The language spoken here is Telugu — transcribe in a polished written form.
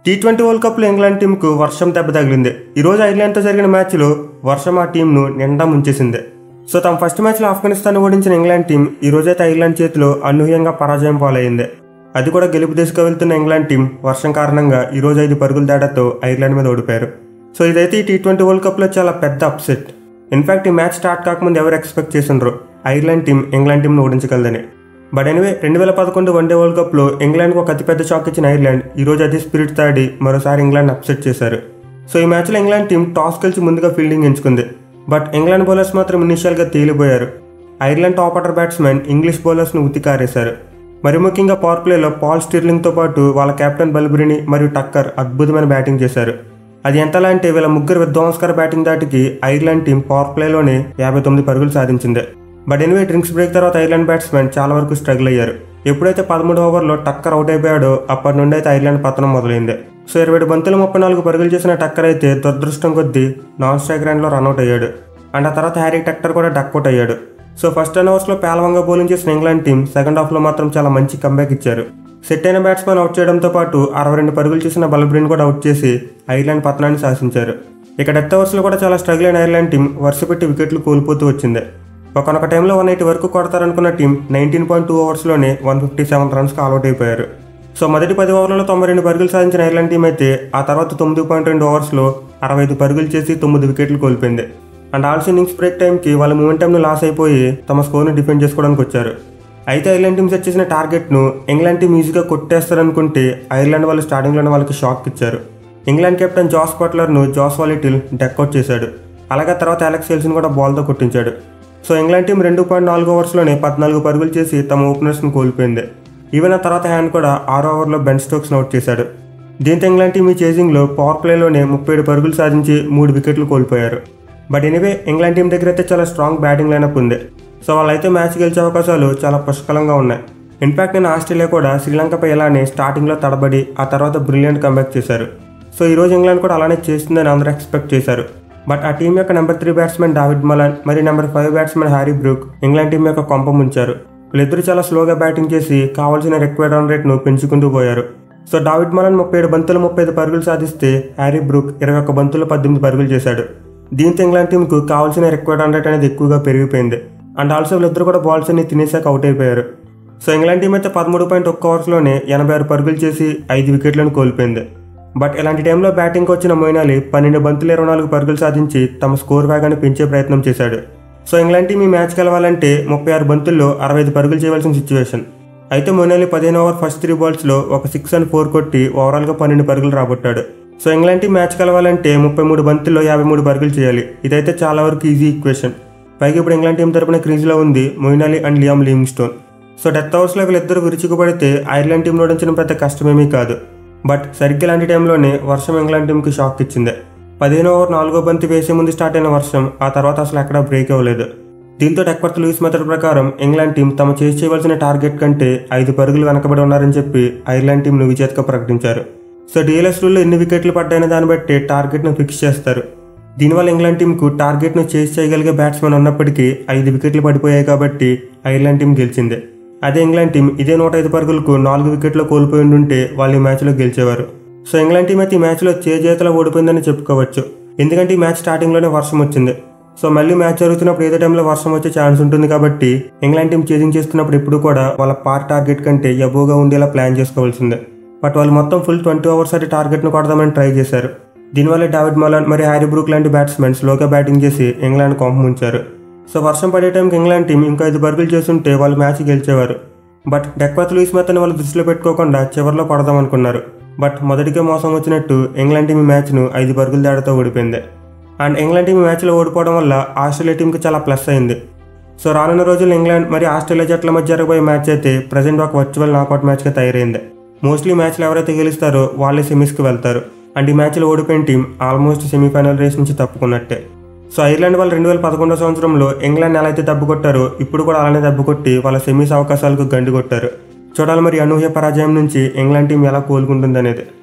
టీ20 వరల్డ్ కప్లో ఇంగ్లాండ్ టీంకు వర్షం దెబ్బ తగిలింది. ఈరోజు ఐర్లాండ్తో జరిగిన మ్యాచ్లో వర్షం ఆ టీంను నిండా ముంచేసింది. సో తమ ఫస్ట్ మ్యాచ్లో ఆఫ్ఘనిస్తాన్ ఓడించిన ఇంగ్లాండ్ టీం ఈ రోజైతే ఐర్లాండ్ చేతిలో అనూహ్యంగా పరాజయం పాలైంది. అది కూడా గెలుపు దిశగా వెళ్తున్న ఇంగ్లాండ్ టీం వర్షం కారణంగా ఈరోజు 5 పరుగుల తేడాతో ఐర్లాండ్ మీద ఓడిపోయారు. సో ఇదైతే ఈ టీ20 వరల్డ్ కప్లో చాలా పెద్ద అప్సెట్. ఇన్ఫాక్ట్ ఈ మ్యాచ్ స్టార్ట్ కాకముందు ఎవరు ఎక్స్పెక్ట్ చేసిండ్రు ఐర్లాండ్ టీం ఇంగ్లాండ్ టీంను ఓడించగలదని. బట్ ఎనివే 2011 వన్డే వరల్డ్ కప్లో ఇంగ్లాండ్కు ఒక అతిపెద్ద షాక్ ఇచ్చిన ఐర్లాండ్ ఈరోజు అదే స్పిరిట్ తాడి మరోసారి ఇంగ్లాండ్ అప్సెట్ చేశారు. సో ఈ మ్యాచ్లో ఇంగ్లాండ్ టీం టాస్ గెలిచి ముందుగా ఫీల్డింగ్ ఎంచుకుంది. బట్ ఇంగ్లాండ్ బౌలర్స్ మాత్రం ఇనిషియల్గా తేలిపోయారు. Ireland top order batsmen English బౌలర్స్ను ఉతికారేశారు. మరి ముఖ్యంగా పవర్ ప్లేలో పాల్ స్టిర్లింగ్తో పాటు వాళ్ళ కెప్టెన్ బల్బ్రిని మరియు టక్కర్ అద్భుతమైన బ్యాటింగ్ చేశారు. అది ఎంతలా అంటే వీళ్ళ ముగ్గురు విధ్వంసకర బ్యాటింగ్ దాటికి ఐర్లాండ్ టీం పవర్ ప్లేలోనే 59 పరుగులు సాధించింది. బట్ ఎనివే డ్రింక్స్ బ్రేక్ తర్వాత ఐర్లాండ్ బ్యాట్స్మెన్ చాలా వరకు స్ట్రగుల్ అయ్యారు. ఎప్పుడైతే 13వ ఓవర్లో టక్కర్ అవుట్ అయిపోయాడో అప్పటి నుండి అయితే ఐర్లాండ్ పతనం మొదలైంది. సో 27 బంతులు 34 పరుగులు చేసిన టక్కర్ అయితే దురదృష్టం కొద్దీ నాన్ స్ట్రైక్ రన్లో రన్అట్ అయ్యాడు. అండ్ ఆ తర్వాత హ్యారీ టక్కర్ కూడా డక్అవుట్ అయ్యాడు. సో ఫస్ట్ 10 ఓవర్స్లో పేలవంగా బౌలింగ్ చేసిన ఇంగ్లాండ్ టీం సెకండ్ హాఫ్లో మాత్రం చాలా మంచి కంబ్యాక్ ఇచ్చారు. సెట్ అయిన బ్యాట్స్మెన్ అవుట్ చేయడంతో పాటు 62 పరుగులు చేసిన బల్బ్రిన్ కూడా అవుట్ చేసి ఐర్లాండ్ పతనాన్ని శాసించారు. ఇక డెత్ ఓవర్స్లో కూడా చాలా స్ట్రగుల్ అయిన ఐర్లాండ్ టీం వరుసపెట్టి వికెట్లు కోల్పోతూ వచ్చింది. ఒకనొక టైంలో 180 వరకు కొడతారనుకున్న టీం 19.2 ఓవర్స్లోనే 157 రన్స్కి ఆల్అౌట్ అయిపోయారు. సో మొదటి 10 ఓవర్లలో 92 పరుగులు సాధించిన ఐర్లాండ్ టీం అయితే ఆ తర్వాత 9.2 ఓవర్స్లో 65 పరుగులు చేసి 9 వికెట్లు కోల్పోయింది. అండ్ ఆల్సో ఇన్నింగ్స్ బ్రేక్ టైంకి వాళ్ళ మూమెంటంను లాస్ అయిపోయి తమ స్కోర్ను డిఫెండ్ చేసుకోవడానికి వచ్చారు. అయితే ఐర్లాండ్ టీం సెట్ చేసిన టార్గెట్ను ఇంగ్లాండ్ టీం ఈజీగా కొట్టేస్తారనుకుంటే ఐర్లాండ్ వాళ్ళు స్టార్టింగ్లోనే వాళ్ళకి షాక్ ఇచ్చారు. ఇంగ్లాండ్ కెప్టెన్ జాస్ బట్లర్ను జాస్వా లిటిల్ డక్అవుట్ చేశాడు. అలాగే తర్వాత అలెక్స్ హేల్స్ను కూడా బాల్తో కొట్టించాడు. సో ఇంగ్లాండ్ టీం 2.4 ఓవర్స్లోనే 14 పరుగులు చేసి తమ ఓపెనర్స్ను కోల్పోయింది. ఈవెన్ ఆ తర్వాత హ్యాండ్ కూడా 6వ ఓవర్లో బెన్ స్టోక్స్ను అవుట్ చేశాడు. దీంతో ఇంగ్లాండ్ టీం ఈ చేజింగ్లో పవర్ ప్లేలోనే 37 పరుగులు సాధించి 3 వికెట్లు కోల్పోయారు. బట్ ఎనివే ఇంగ్లాండ్ టీం దగ్గర అయితే చాలా స్ట్రాంగ్ బ్యాటింగ్ లైనప్ ఉంది. సో వాళ్ళైతే మ్యాచ్ గెలిచే అవకాశాలు చాలా పుష్కలంగా ఉన్నాయి. ఇన్ఫాక్ట్ నేను ఆస్ట్రేలియా కూడా శ్రీలంకపై ఇలానే స్టార్టింగ్లో తడబడి ఆ తర్వాత బ్రిలియంట్ కంబ్యాక్ చేశారు. సో ఈరోజు ఇంగ్లాండ్ కూడా అలానే చేస్తుందని అందరూ ఎక్స్పెక్ట్ చేశారు. బట్ ఆ టీం యొక్క నెంబర్ 3 బ్యాట్స్మెన్ డావిడ్ మలన్ మరియు number 5 batsmen Harry Brook England team యొక్క కొంప ముంచారు. వీళ్ళిద్దరూ చాలా స్లోగా బ్యాటింగ్ చేసి కావాల్సిన రిక్వైర్డ్ రన్ రేట్ను పెంచుకుంటూ పోయారు. సో డావిడ్ మలన్ 37 బంతులు 35 పరుగులు సాధిస్తే హ్యారీ బ్రూక్ 21 బంతులు 18 పరుగులు చేశాడు. దీంతో ఇంగ్లాండ్ టీంకు కావాల్సిన రిక్వైర్డ్ రన్ రేట్ అనేది ఎక్కువగా పెరిగిపోయింది. అండ్ ఆల్సో వీళ్ళిద్దరు కూడా బాల్స్ అన్ని తినేసాక అవుట్ అయిపోయారు. సో ఇంగ్లాండ్ టీం అయితే 13.1 ఓవర్స్లోనే 86 పరుగులు చేసి 5 వికెట్లను కోల్పోయింది. బట్ ఇలాంటి టైంలో బ్యాటింగ్కి వచ్చిన మొయిన్ అలీ 12 బంతులు 24 పరుగులు సాధించి తమ స్కోర్ వేగాన్ని పెంచే ప్రయత్నం చేశాడు. సో ఇంగ్లాండ్ టీం ఈ మ్యాచ్ గెలవాలంటే 36 బంతుల్లో 65 పరుగులు చేయవలసిన సిచ్యువేషన్. అయితే మొయిన్ అలీ 15 ఓవర్ ఫస్ట్ 3 బాల్స్లో ఒక 6 and 4 కొట్టి ఓవరాల్గా 12 పరుగులు రాబట్టాడు. సో ఇంగ్లాండ్ టీం మ్యాచ్ గెలవాలంటే 33 బంతుల్లో 53 పరుగులు చేయాలి. ఇదైతే చాలా వరకు ఈజీ ఈక్వేషన్. పైగా ఇప్పుడు ఇంగ్లాండ్ టీం తరపున క్రీజ్లో ఉంది Moeen Ali and Liam Livingstone. So death ఓవర్స్లో వీళ్ళిద్దరు విరుచుకుపడితే ఐర్లాండ్ టీం ఓడించడం పెద్ద కష్టమేమీ కాదు. బట్ సరిగ్గా ఇలాంటి టైంలోనే వర్షం ఇంగ్లాండ్ టీంకి షాక్ ఇచ్చింది. 15వ ఓవర్ 4వ బంతి వేసే ముందు స్టార్ట్ అయిన వర్షం ఆ తర్వాత అసలు ఎక్కడా బ్రేక్ అవ్వలేదు. దీంతో టెక్వర్త్ లూయిస్ మెథడ్ ప్రకారం ఇంగ్లాండ్ టీం తమ చేసి చేయవలసిన టార్గెట్ కంటే 5 పరుగులు వెనకబడి ఉన్నారని చెప్పి ఐర్లాండ్ టీంను విజేతగా ప్రకటించారు. సో డిఎల్ఎస్ రూల్లో ఎన్ని వికెట్లు పడ్డాయనే దాన్ని బట్టి టార్గెట్ను ఫిక్స్ చేస్తారు. దీనివల్ల ఇంగ్లాండ్ టీంకు టార్గెట్ను చేసి చేయగలిగే బ్యాట్స్మెన్ ఉన్నప్పటికీ 5 వికెట్లు పడిపోయాయి కాబట్టి ఐర్లాండ్ టీం గెలిచింది. అదే ఇంగ్లాండ్ టీం ఇదే 105 పరుగులకు 4 వికెట్లు కోల్పోయి ఉంటే వాళ్ళు ఈ మ్యాచ్లో గెలిచేవారు. సో ఇంగ్లాండ్ టీం అయితే ఈ మ్యాచ్లో చేజేతలో ఓడిపోయిందని చెప్పుకోవచ్చు. ఎందుకంటే ఈ మ్యాచ్ స్టార్టింగ్లోనే వర్షం వచ్చింది. సో మళ్ళీ మ్యాచ్ జరుగుతున్నప్పుడు ఏదో టైంలో వర్షం వచ్చే ఛాన్స్ ఉంటుంది కాబట్టి ఇంగ్లాండ్ టీం చేజింగ్ చేస్తున్నప్పుడు ఎప్పుడు కూడా వాళ్ళ పార్ టార్గెట్ కంటే ఎబోగా ఉండేలా ప్లాన్ చేసుకోవాల్సిందే. బట్ వాళ్ళు మొత్తం ఫుల్ 20 ఓవర్స్ అటు టార్గెట్ను కొడదామని ట్రై చేశారు. దీనివల్ల డావిడ్ మలన్ మరియు హ్యారీ బ్రూక్ లాంటి బ్యాట్స్మెన్ స్లోగా బ్యాటింగ్ చేసి ఇంగ్లాండ్ కొంప ముంచారు. సో వర్షం పడే టైంకి ఇంగ్లాండ్ టీం ఇంకా 5 పరుగులు చేస్తుంటే వాళ్ళు మ్యాచ్ గెలిచేవారు. బట్ టెక్వర్త్ లూయిస్ మెథడ్ని వాళ్ళు దృష్టిలో పెట్టుకోకుండా చివరిలో కొడదామనుకున్నారు. బట్ మొదటికే మోసం వచ్చినట్టు ఇంగ్లాండ్ టీం ఈ మ్యాచ్ను 5 పరుగుల తేడాతో ఓడిపోయింది. అండ్ ఇంగ్లాండ్ టీం ఈ మ్యాచ్లో ఓడిపోవడం వల్ల ఆస్ట్రేలియా టీంకి చాలా ప్లస్ అయింది. సో రానున్న రోజుల్లో ఇంగ్లాండ్ మరియు ఆస్ట్రేలియా జట్ల మధ్య జరగబోయే మ్యాచ్ అయితే ప్రజెంట్ ఒక వర్చువల్ నాకౌట్ మ్యాచ్గా తయారైంది. మోస్ట్లీ మ్యాచ్లో ఎవరైతే గెలుస్తారో వాళ్ళే సెమీస్కి వెళ్తారు. అండ్ ఈ మ్యాచ్లో ఓడిపోయిన టీం ఆల్మోస్ట్ సెమీఫైనల్ రేస్ నుంచి తప్పుకున్నట్టే. సో ఐర్లాండ్ వాళ్ళు 2011 సంవత్సరంలో ఇంగ్లాండ్ ఎలా అయితే దెబ్బ కొట్టారో ఇప్పుడు కూడా అలానే దెబ్బ కొట్టి వాళ్ళ సెమీస్ అవకాశాలకు గండి కొట్టారు. చూడాలి మరి అనూహ్య పరాజయం నుంచి ఇంగ్లాండ్ టీం ఎలా కోలుకుంటుంది అనేది.